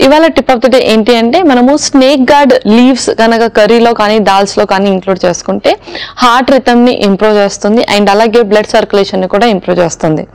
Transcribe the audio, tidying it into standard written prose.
ఇవాళ tip of the day ఏంటి అంటే మనము స్నేక్ గార్డ్ లీవ్స్ కనుక కర్రీలో కానీ దాల్స్లో కానీ ఇంక్లూడ్ చేసుకుంటే హార్ట్ రిథమ్ని ఇంప్రూవ్ చేస్తుంది అండ్ అలాగే బ్లడ్ సర్క్యులేషన్ ని కూడా ఇంప్రూవ్ చేస్తుంది.